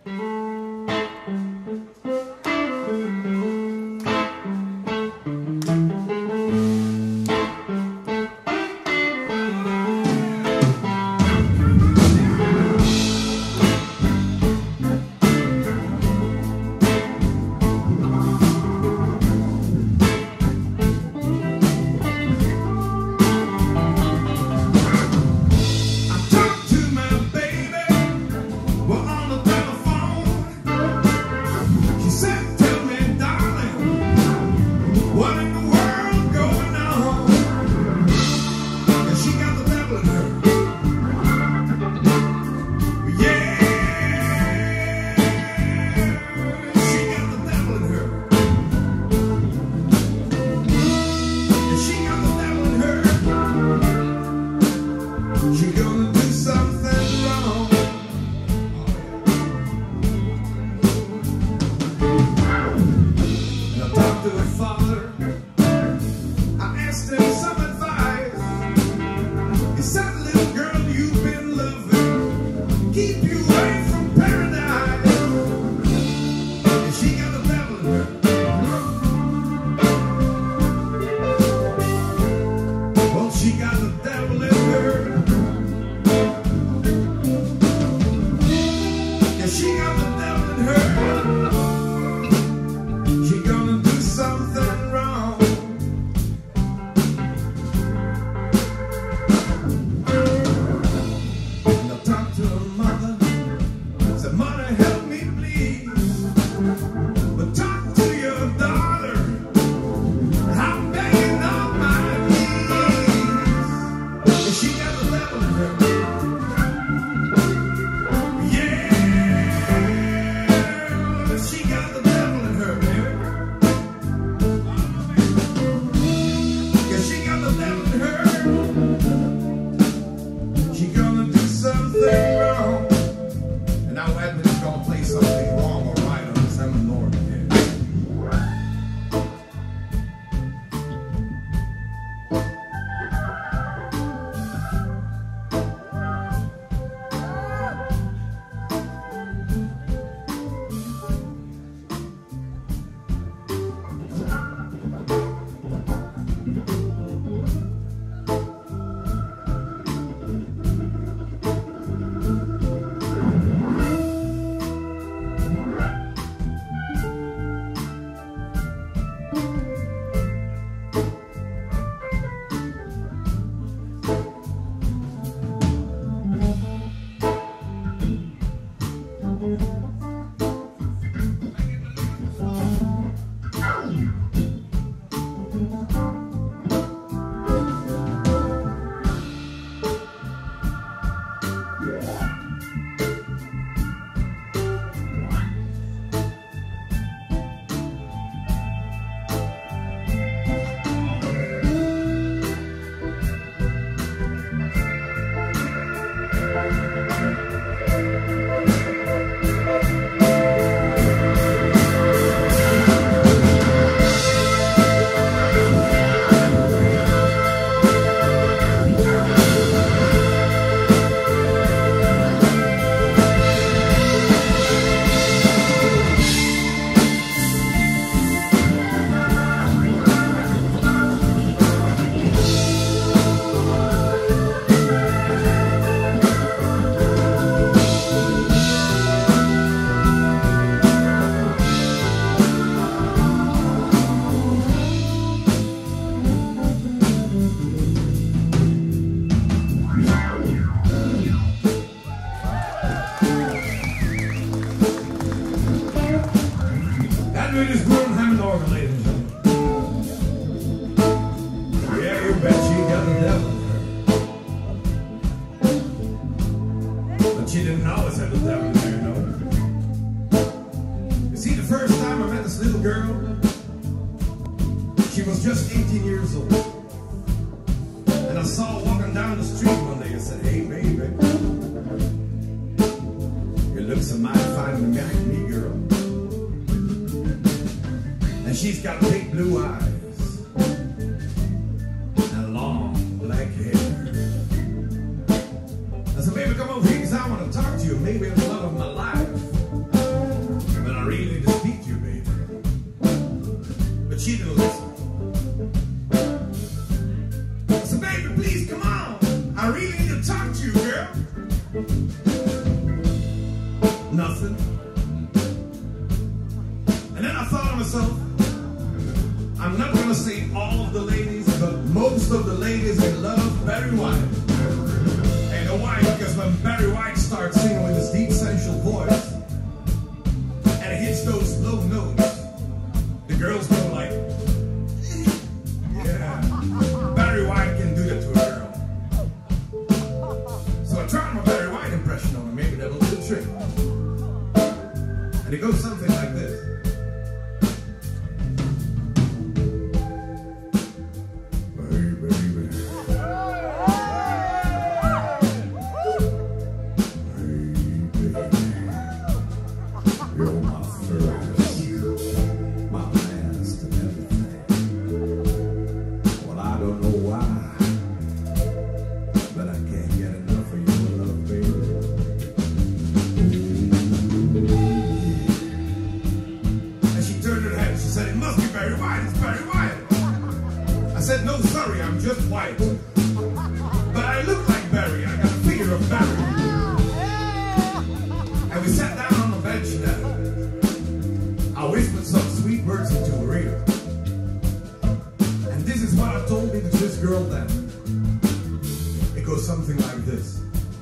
I said, baby, come over here because I want to talk to you. Maybe it's the love of my life. Nothing. And then I thought to myself, I'm not going to say all of the ladies, but most of the ladies, they love Barry White. And you know why? Because when Barry White starts singing with his deep sensual voice, and it hits those low notes, the girls go like, yeah, Barry White can do that to a girl. So I tried my Barry White impression on her, maybe that'll do the trick. And it goes something like this. I said, no, sorry, I'm just white. But I look like Barry, I got a figure of Barry. And we sat down on the bench there. I whispered some sweet words into her ear. And this is what I told me to this girl then. It goes something like this.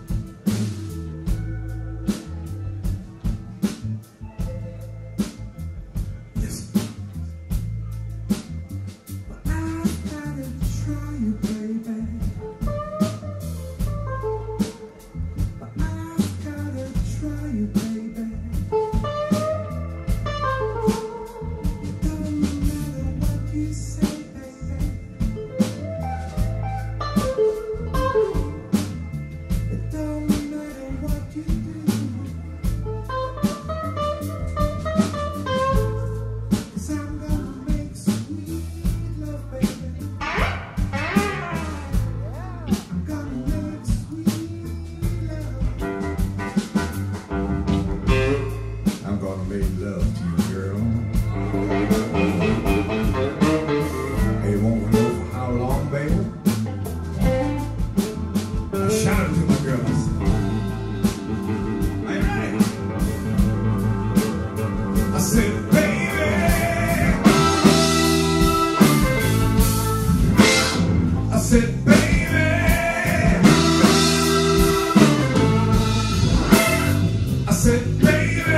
Make love to you, girl. Hey, won't know for how long, baby? I shouted to my girl. I said, "Are you ready?" I said, "Baby." I said, "Baby." I said, "Baby."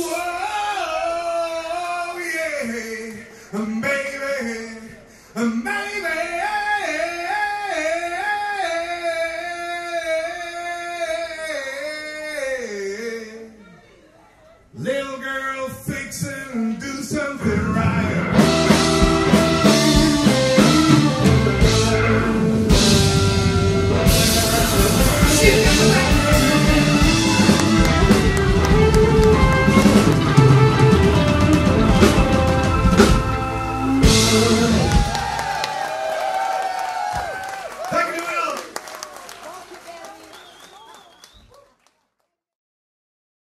Whoa, yeah, baby,